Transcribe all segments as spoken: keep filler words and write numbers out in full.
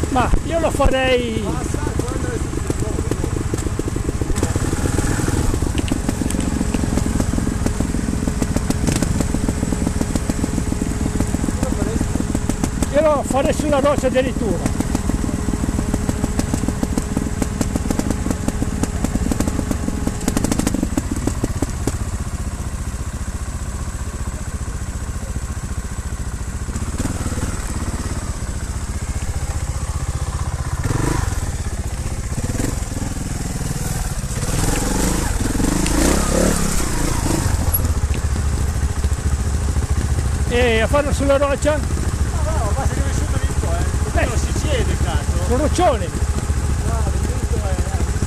Ma io lo farei. Io lo farei sulla roccia addirittura. E a farlo sulla roccia? No, no, basta che mi superi un po', eh. Perché non si siede, cazzo. Sono roccioni. No, il dritto è...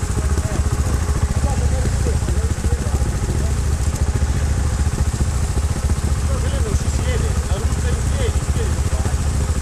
Però che lei non si siede, la ruzza in piedi, in piedi non fa.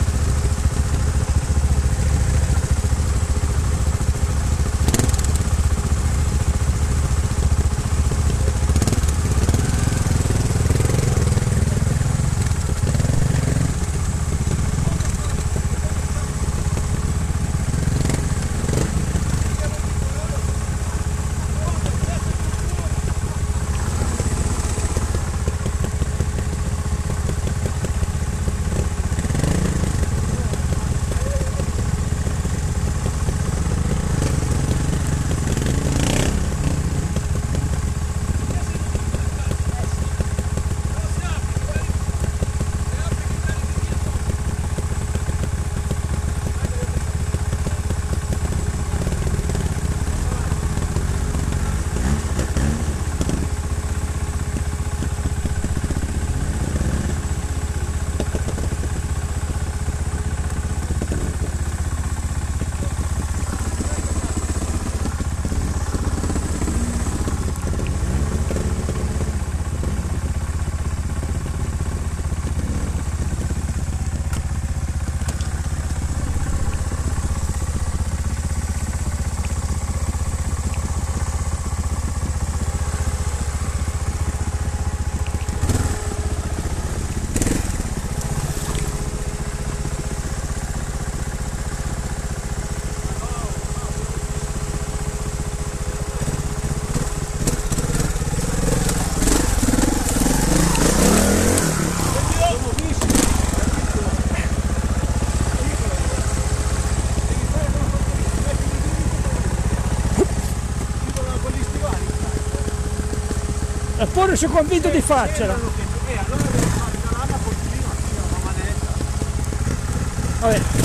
Eppure sono convinto di farcela. Eh, allora devo fare una lama continua, sì, una manetta. Vabbè.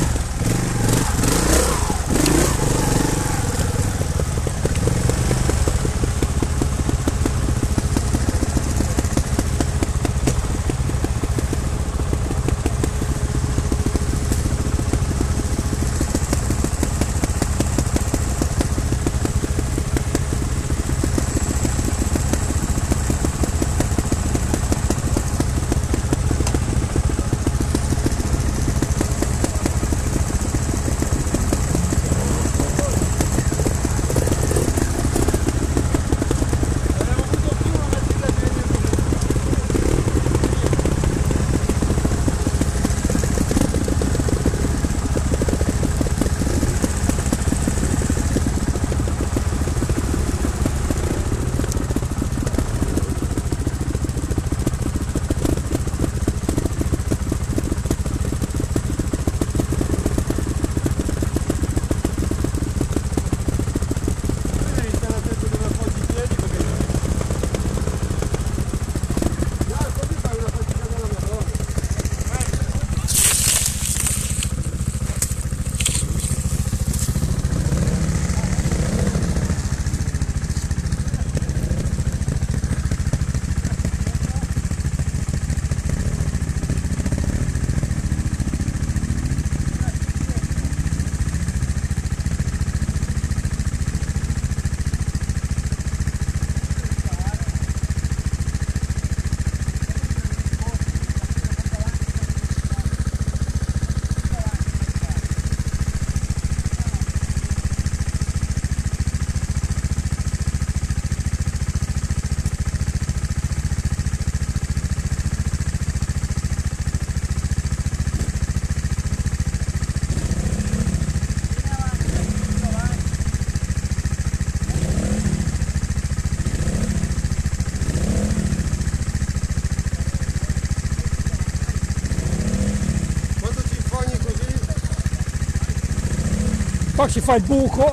poi si fa il buco.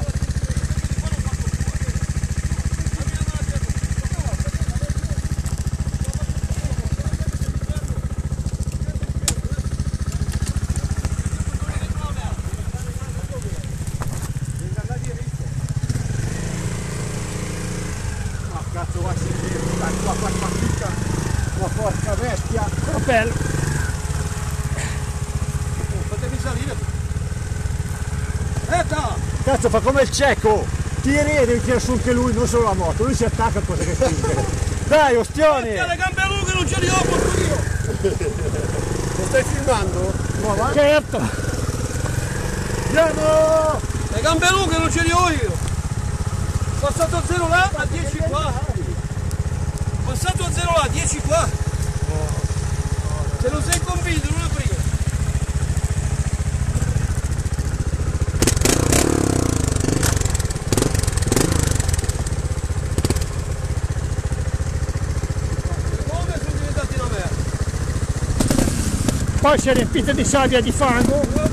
Cazzo, va a sentire questa qua, qua, qua, qua, porca bestia. Però bello. Oh, fatemi salire. Aspetta! Cazzo, fa come il cieco! Tiri e devi tirare su anche lui, non solo la moto, lui si attacca al posto che spingere. Dai, ostione! Le gambe lunghe non ce li ho, porco io! Lo stai filmando? No, va? Certo. Andiamo! Le gambe lunghe non ce li ho io! Passato a zero là, a dieci qua! Passato a zero là, dieci qua! Se non sei convinto, non aprire! Le gomme sono diventate una merda! Poi si è riempita di sabbia e di fango.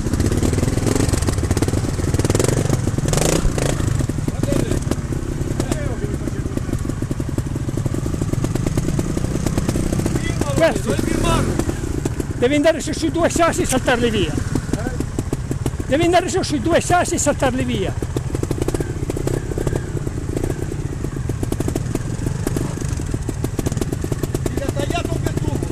Questi. Devi andare su sui due sassi e saltarli via. Devi andare su sui due sassi e saltarli via. Ti ha tagliato anche il tubo.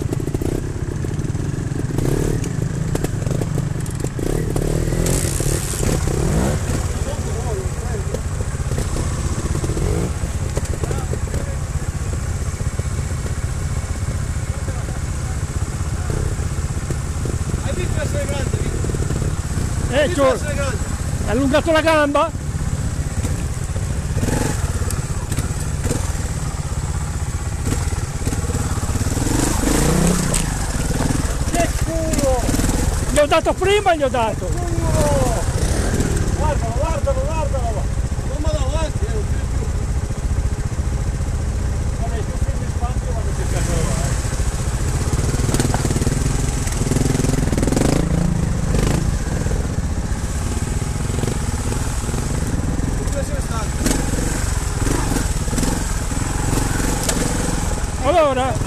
Hai visto essere grande? Eh, Hai visto Giorgio, essere grande? hai allungato la gamba? Che culo! Gli ho dato prima, gli ho dato. Culo! Guardalo, guardalo, guardalo! Non vado avanti, eh, non più più. Vabbè, tu filmi il spazio quando si piace là. Dove siamo stati? Allora,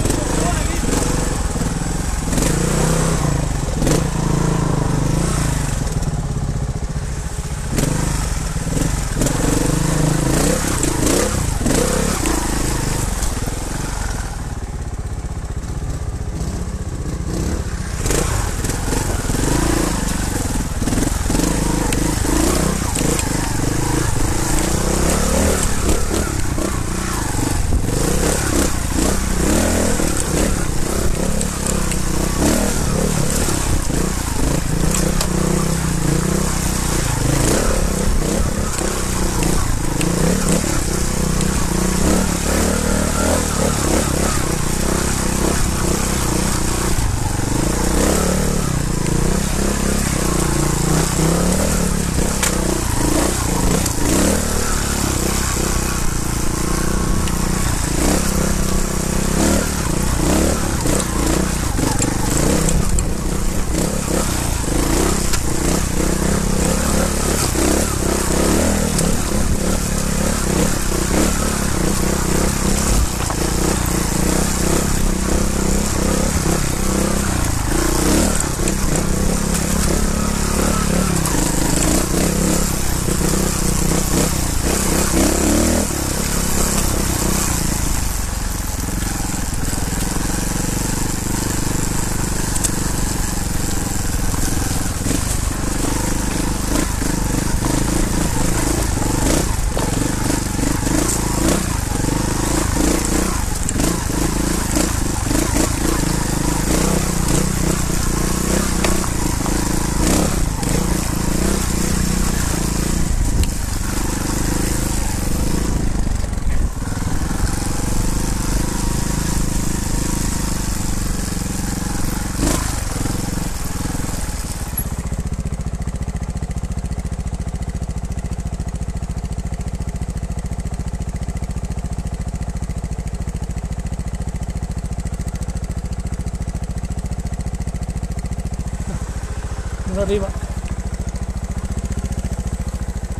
non arriva.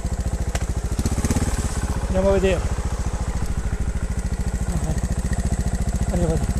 Andiamo a vedere. Andiamo a vedere.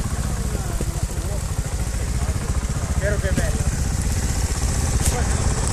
Spero che è bella.